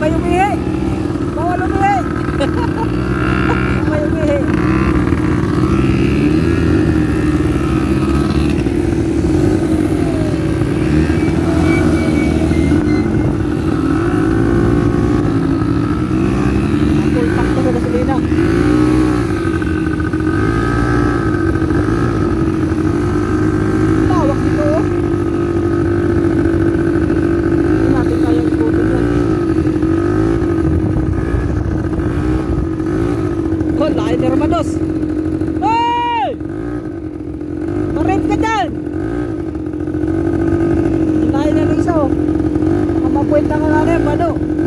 may umihi. Bawal umihi. May umihi. Full tank to sa gasolina. Lawak dito oh. Hindi natin kaya ikutin yan. Oh, laki ni Hermanos. Hey! Marip ka dyan! Hinahin na ng isa oh. Baka mapuwit na ka nga na yan, Mano.